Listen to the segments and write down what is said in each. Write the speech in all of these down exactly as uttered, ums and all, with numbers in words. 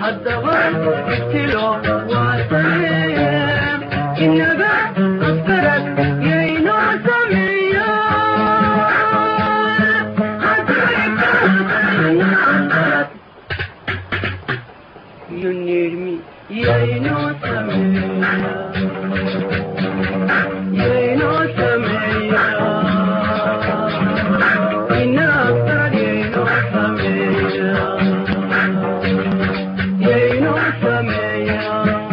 حتى وقتلو واسيم إنما أفكرت يينو سمية ينيرمي يينو سمية يينو سمية إن أفكر يينو سمية يينو سمية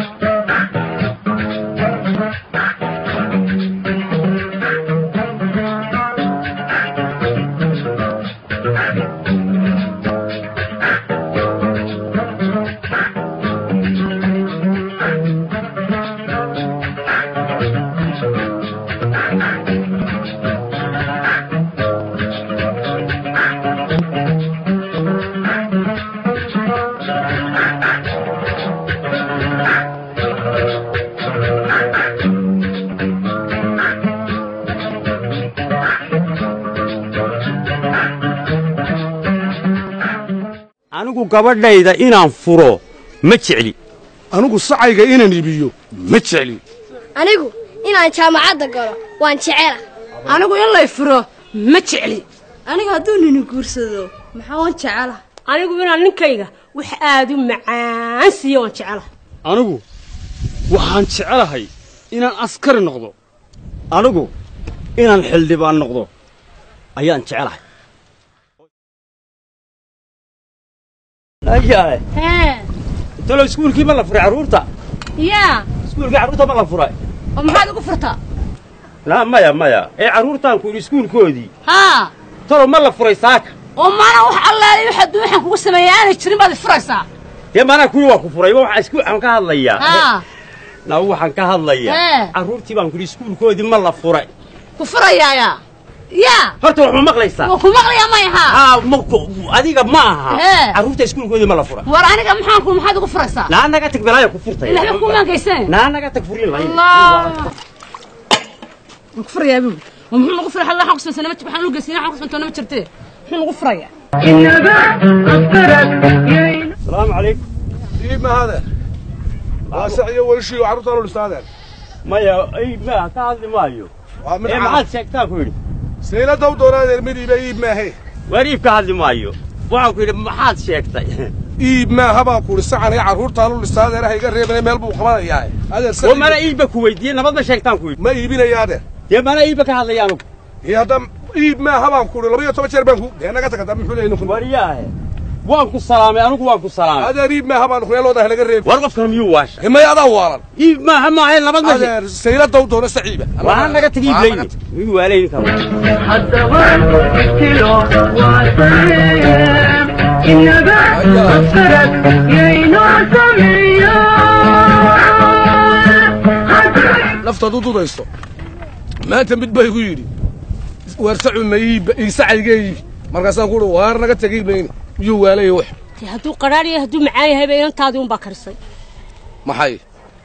anigu gabadhayda inaan furo ma jecli anigu sacayga inaan iibiyo ma jecli anigu inaan jaamacadda galo waan jecela anigu in lay furo ma jecli aniga hadduu nini guursado maxaa waan jecela anigu inaan ninkayga wax aad u macaan siiyo waan jecela anigu waxaan jecelahay inaan askari noqdo anigu inaan xildhibaan noqdo ayaan jecelahay ayaa hee tolo iskuulkii ma la furay caruurta yaa iskuulkii caruurta ma la furay oo maxaad ugu furtaa la maya maya ee caruurtaan ku iskuulkoodii haa tolo ma la furay saaka oo maana wax allaale waxa duuxan kugu sameeyay aanay jirin baad furaysaa dee maana kuwi waa ku furay waxa isku aan ka hadlayaa haa na waxaan ka hadlayaa caruurtii baan ku iskuulkoodii ma la furay ku furayaa yaa horta wax ma maqlaysaa waa ku maqlayaa ma aha haa ma adiga ma aha caruurta iskuulkoodii ma la furay war aniga maxaan ku maxaad ugu furaysaa la anaga tag balaya ku furtay ilaahay ku maangaysan la anaga tag furin lahayn ku furayaa buu ومحن نغفر حلا حق سنة ما تبحنا نقصينا حق سنة ما ترتيه محن نغفر يا السلام عليكم إيه ما هذا واسعي وشي وعرض له الأستاذ ما يا إيه ما كهذا ما يو إيه ما حد سكتة كوري سيلا دو دوران المدي بإيه ما هي وريب كهذا ما يو وعم كوري ما حد سكتة إيه ما هبا كوري الساعة يا عرض له الأستاذ راح يقرب من ملبو خمان ياي هذا وما أنا إيه بكويدين ما بدنا سكتة كوري ما يبينا يا هذا يا ما أنا إيه بكهذا يا نوك يا دم إيه ما هبا كوري لما يتوجه شربانكو أنا قلت كذا من حلين نكون ورياه وانكو السلام يا نوك وانكو السلام هذا ريب ما هبا نكون يلا ده هنقرب ورقف كلام يواش ما يا دوارا إيه ما هم هاي لما بدنا هذا سيلا دو دور السعيبة وأنا قلت تجيب ليني يقول عليني كمان حتى وين كيلو واسيم إنما أفكرت يينو سمية لفت دودو دايستو ما أنت بتبي غيري ورسعوا ما يب يسعى جاي مركز أقول وارنا قد تجيب لين يو ولا يوح هدو قراري هدو معايا هبين أنت هذي بكرسي ما حي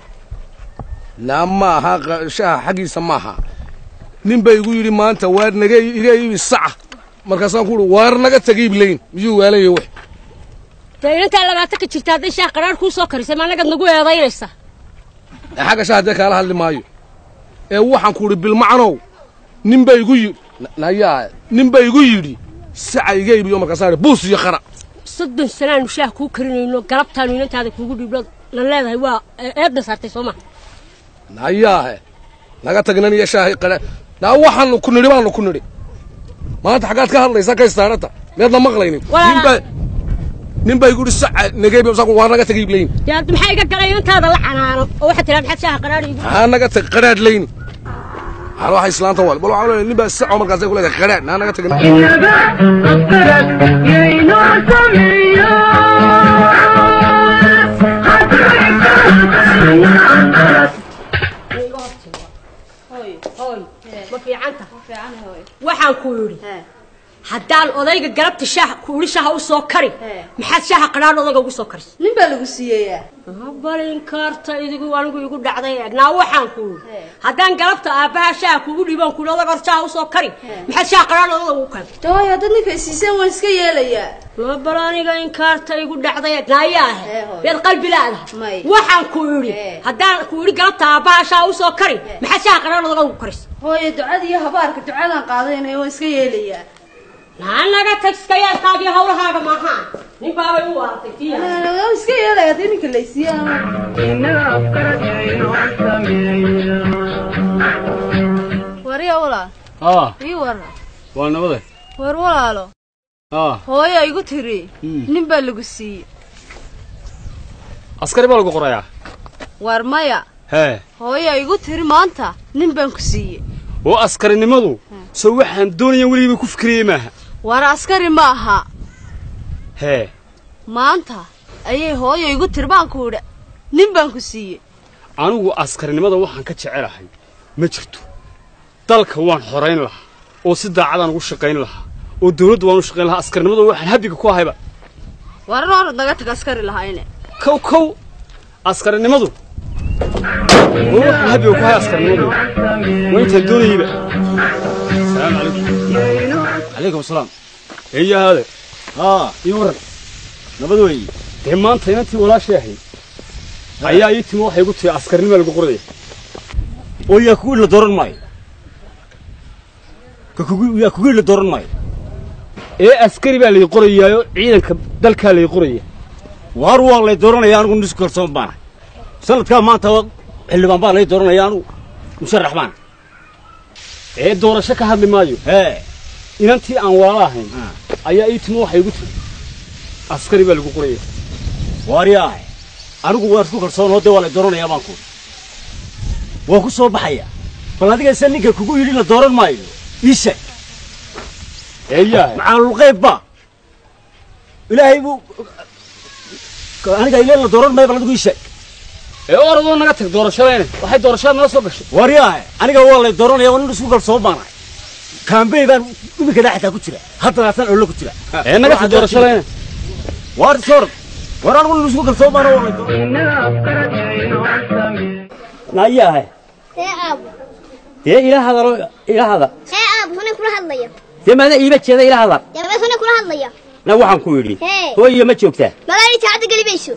لما ها شاه حقي سماها من بيقولي ما أنت وارنا جاي جاي الساعة مركز أقول وارنا قد تجيب لين يو ولا يوح تاني أنت لما تكتشفت هذا الشيء قرار كوس سكر ما أنا قد نقول هذا ينسى حاجة شاهدك على هاللي مايو إيه وحن كوري بالمعنى نبى يقول لا يا نبى يقول سعي جاي بيوم كسر بوس يقرأ صدق سنة نشاه كوكرين إنه قربت أنا أنت هذا كوكو بيبلغ لا لا هو أبدا صارت سوما لا يا لا تجنني يا شاه قرأ لا وحن كنا نبى كنا نبى ما أنت حاجات كهلا يساك يستارته يلا مغليني نبى نبى يقول الساعة نجيب يوم ساقو وانا قتجيب لين يا أنت محيي قلقين أنت هذا لحنا وحتى لا بحث شاه قراري أنا قت قرار لين هروح إسلام طوال بقولوا عملوا نبى الساعة عمر قصدي يقول لك قرار أنا قت قرار إنما أفكرت يينو سمية هاي هاي ما في عنك ما في عنها هاي وحن كوري haddaan odayga galabta shaaha kuuli shaaha u soo kari maxaad shaaha qadhaan odayga ugu soo karis nin baa lagu siiyeeyaa balin karta idigu anigu igu dhacday eegnaa waxaan ku haddaan galabta aabbaha shaaha kugu dhiibaan kuuli odayga hor shaaha u soo kari maxaad shaaha qadhaan odayga ugu kari tooy haddaad ninka siiseen waan iska yeelayaa bal aniga in kaarta igu dhacday eegnaayaa beed qalbi laadahay waxaan ku idhi haddaan ku idhi galabta aabbaha shaaha u soo kari maxaad shaaha qadhaan odayga ugu karis hooyo ducada iyo habaarka ducadan qaadayna waan iska yeelayaa naanaga tagskayaadkaagiyo hawlahaaga maahaan nin baabay u waartay tiya waan iska yeelayaa dee ninka laysiiyaa inaga afkaradayno sameeya wariya walaal اه ii warna waa nabade war walaalo اه hooyo igu tiri nin baa lagu siiyey askari baa lagu qorayaa war maya hee hooyo igu tiri maanta nin baan ku siiyey oo askarinimadu soo waxaan doonayaan weligiiba ku fikriyey maaha war askari ma aha hee maanta ayay hooyo igu tiri baan ku idha nin baan ku siiyey anigu askarinimada waxaan ka jecelahay ma jirto dalka waan xorayn lahaa oo si daacadaan ugu shaqayn lahaa oo dawladda waan u shaqayn lahaa askarinimada waxaan habiga ku ahayba war noor naga tag askari lahayne kow kow askarinimadu waxaan habiga ku ahay askarinimadu waa intaan doonayeyba السلام عليكم عليكم السلام ايه هذا اه يورن نبدوي دee maanta inantii walaashay ahayd ayaa ii timi waxay igu tihi askarnimo lagu qoray oo yaa kugu la dooran maayo ka kugu yaa kugu la dooran maayo ee askari baa la qorayaayo ciidanka dalka la qoraya waar waa la dooranaya anigu nisku kalsoon baan sanadka maanta xildhibaan baa la dooranaya anigu musharax baan ee doorasho ka hadli maayo hee inantii aan walaal ahayn ayaa ii timi waxay igu tihi askari baa lagu qoraya waaryaa anigu waan isku kalsoon oo waa la dooranaya baan ku waa ku soo baxaya bal adiga san ninka kugu yiri la dooran maayo isha eeyaa macalul qayba ilaahay buu aniga ilaa la dooran maayo bal adigu isha ee orodoo naga tag doorashadeen waxay doorashada nala soo gashay waaryaa aniga waa la dooranaya waan isku kalsoon baan kaambey baan imika dhaxta ku jira hadda san oo la ku jira ee naga tag doorashadeen waar sor waraan uu isku kalsoon baan oo inaga afkaradayno sameeya naayahay ee aab ee ilaaha ilaaha ee aab huna kula hadlaya deemada iiba jeeda ilaaha yaa ma huna kula hadlaya na waxaan ku yiri Hey. hooyo ma joogtaa malaali jaacada galibayso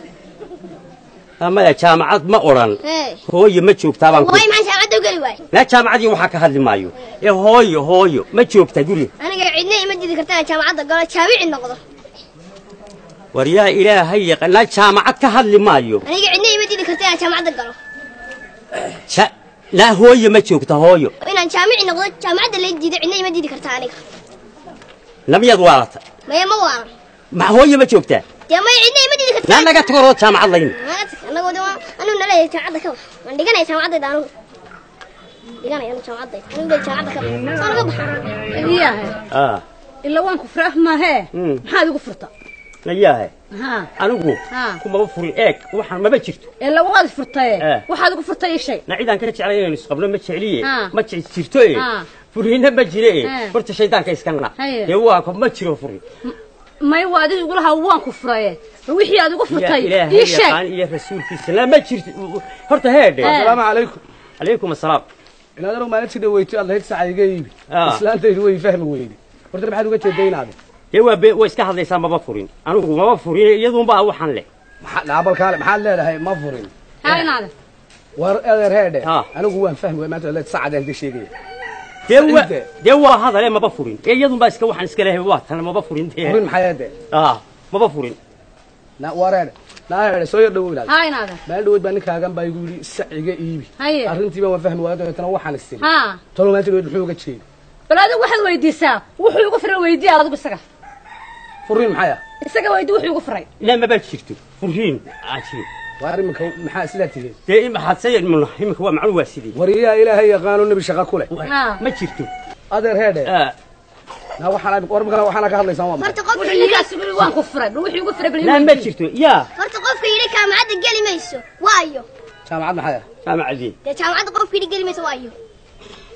ama jaamacad ma oran ee hooyo ma joogtaa baan ku way maxaa jaacada gali waay na jaamacadii waxa ka hadli maayo ee hooyo hooyo ma joogtaa guri aniga cidna ima jidi kartaa jaamacada galo jaawici noqdo waryaa ilaahay yaqaan jaamacad ka hadli maayo aniga cidna ima jidi kartaa jaamacada galo ja la hooyo ma joogtaa hooyo inaan jaamici noqdo jaamacada la jidi cidna ima jidi kartaa aniga namiyad waalata maya ma waaran ma hooyo ma joogtaa dee maya cidna ima jidi kartaa na naga tago jaamacad layn anagu dee anu naleeyahay jaamacada ka waan dhiganay jaamacada anu dhiganay anu jaamacada anu baa jaamacada ka soo naga baxa iyahay ah ila waan ku farax ma he maxaad igu furta nayahay ha anigu Ha. kuma furin eeg waxaan ma jirto ila waad furtay Eh. waxaad igu furtay shay na ciidan ka jeclay inaan isqabno ma jecliye Ha. ma jirto ee Ha. furiina ma jire Eh. horta shaydaanka iskana Haye. ee waa ko ma jiro furin may waad igu lahaa waan ku furay wixii aad igu furtay ilaahay ii sheeg yaqaan iyo rasuulkiisa la ma jirto horta heedhe Eh. السلام عليكم عليكم السلام إلى ذلك ما نتشد ويتي الله يتسع يجيب آه. إسلام تيجي ويفهم ويدي ورد بعد وجه الدين هذا ee waa be way iska hadlaysaa ma furin anigu ma furin iyadoo baa waxaan leh محل عبال كلام محل لا هي ما فرين hay naade ور أدر هذا آه. أنا جوان فهم وما تقول تسع عندك شيء dee waa Inte. dee waa hadale ma furin ee iyadoo baa iska waxaan iska leeyahay waa tan ma furin dee فرين حياته ah ma furin لا ورد لا هذا سوي دو ولا hay naade ما دو بان كاغان باي يقولي سعيجة إيبي Haye. أرنتي ما فهم وهذا تنوع عن السن ha تلو ما تقول حلوة شيء bal adigu waxaad weydiisaa wuxuu igu furay weydii adigu isaga فرين محيا isaga weydii wuxuu igu furay la ma baa jirto furin aji وارم كم محا سلاتي dee ima xadsayn mun imika waa macnu waa sidii وريا إلهي قانون النبي شقا كله Ah. ma jirto أدر هذا ah لا وحنا ورم كلا وحنا كهذا يسمى horta qofka wuxuu yiri ninkaas igu waan ku furay bal wuxuu igu furay bal la ma jirto yaa horta qofka yiri jaamacada gali mayso waayo جامعة محيا jaamacadii dee jaamacada qofka yiri gali mayso waayo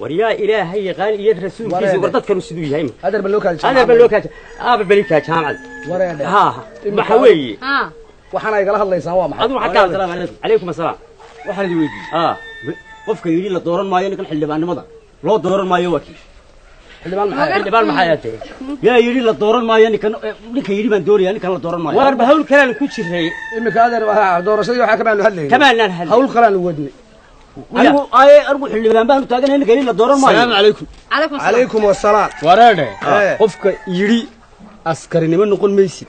وريا إلهي قال يا رسول كيس وردت كانوا سدوي هاي هذا بلوكا هذا بلوكا آه بلوكا جامع وريا ها محوي ها waxaan ay gala hadlaysaa waa maxay aduu xataa salaam alaykum alaykum asalaam waxaan idin weydiiyay ah qofka yiri la dooran maayo ninkan xildhibaanimada loo dooran maayo wakiil xildhibaan maxay xildhibaan maxay yaatay yaa yiri la dooran maayo ninkan ninka yiri baan dooraya ninkan la dooran maayo war hawl kale ku jiray imika adeer waxa doorashadii waxa ka baan hadlayay kamaan hadlay hawl kale aan wadnay anigu ay argu xildhibaan baan taagan ninka yiri la dooran maayo salaam alaykum calaykum calaykum wasalaam waraade qofka yiri askarinimo noqon maysid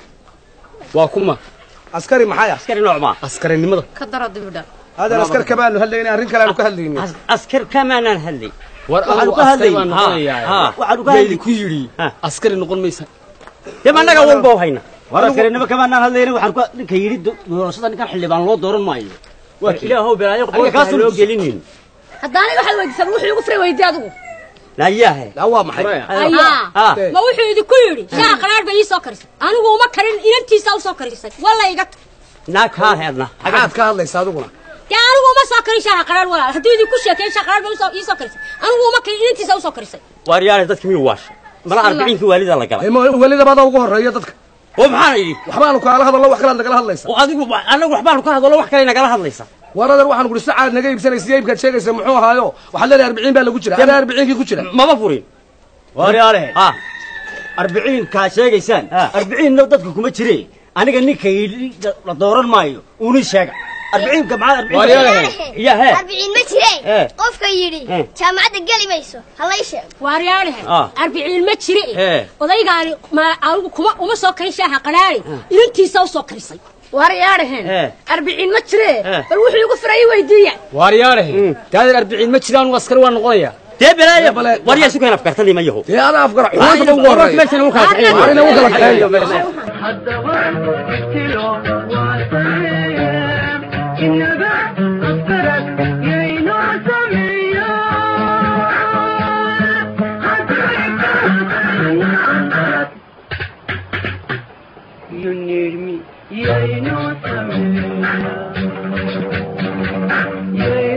waa kuma askari maxay askari noocma askarinimada ka dara dibida هذا العسكر كمان هلين أرين كلام كهلين عسكر كمان هلي war anigu askari baan noqonayaa waxaad gaali ku yiri askari noqon maysa dema anaga walba hayna war askarinimo kamaan hadlayna waxaan ku ninka yiri doorashada ninkan xildhibaan loo dooran maayo waa ilaahow bilaayo qolkaas loo gelinin haddana waxaad weydiisan wuxuu igu fray weydiiy adigu la yahay la waa maxay ayaa ma wuxuu idinku yiri shaa qaraar bay soo karisay anigu uma karin inantiisa u soo karisay walla iga naag ha heedna xagaad ka hadlaysaa adiguna yaa anigu uma soo karin shaa qaraar walaal haddii idinku sheekay shaa qaraar bay soo soo karisay anigu uma karin inantiisa u soo karisay war yaar dadka miyuu waash mala arbaciinki waalida la galay ma waalida baad ugu horeeyo dadka oo maxaan yiri waxbaan ku kala hadalno wax kala nagala hadlaysa oo adigu anagu waxbaan ku hadalno wax kale nagala hadlaysa waradar waxaan ku saacad naga iibsanaysa iibka sheegaysa muxuu ahaayo waxa la arbaciin baa lagu jira ana arbaciin ki ku jira maba furin war yaare ha arbaciin ka sheegaysaan arbaciin no dadku kuma jireen aniga ninka la dooran maayo uu ni sheega arbaciin ka macaan arbaciin war yaare ya he arbaciin ma jireen qofka yiri jaamacada gali mayso halay sheeg war yaare arbaciin ma jireen odaygaani ma anigu kuma uma soo karin shaa qaraari inantiisa u soo karisay war yaare arbaciin ma jireen bal wuxuu igu fray weydiiya war yaare taadar arbaciin ma jiraan uu askari waa noqonayaa dee balaaya war yaa sukan afkartani ma yaho dee ana afkar xumaanta ugu horeeyo meeshan uu kala kacay arina uu kala kacay haddaba istilo waa sameeyeen inaga askarad yaynoo sameeyo You need me, yaynoo sameeyo